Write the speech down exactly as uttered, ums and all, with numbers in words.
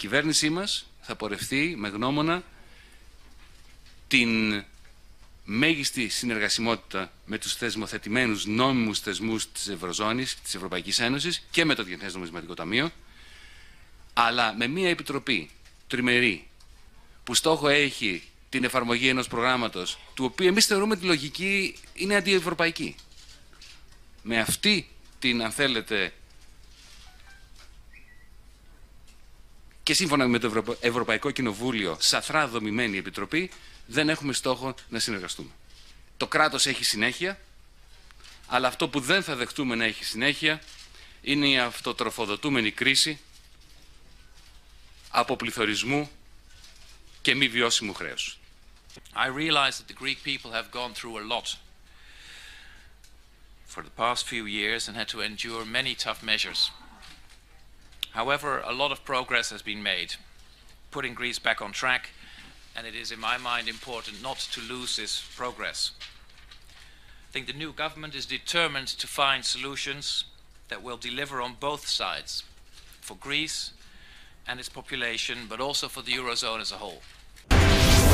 κυβέρνησή μας θα πορευτεί με γνώμονα την μέγιστη συνεργασιμότητα με τους θεσμοθετημένους νόμιμους θεσμούς της Ευρωζώνης, της Ευρωπαϊκής Ένωσης και με το Διεθνές Νομισματικό Ταμείο, αλλά με μια επιτροπή τριμερή που στόχο έχει την εφαρμογή ενός προγράμματος του οποίου εμείς θεωρούμε τη λογική είναι αντιευρωπαϊκή. Με αυτή την, αν θέλετε, και σύμφωνα με το Ευρωπαϊκό Κοινοβούλιο σαθρά δομημένη επιτροπή, δεν έχουμε στόχο να συνεργαστούμε. Το κράτος έχει συνέχεια, αλλά αυτό που δεν θα δεχτούμε να έχει συνέχεια είναι η αυτοτροφοδοτούμενη κρίση αποπληθωρισμού και μη βιώσιμου χρέους. I realize that the Greek people have gone through a lot for the past few years and had to endure many tough measures. However, a lot of progress has been made, putting Greece back on track, and it is, in my mind, important not to lose this progress. I think the new government is determined to find solutions that will deliver on both sides, for Greece and its population, but also for the Eurozone as a whole.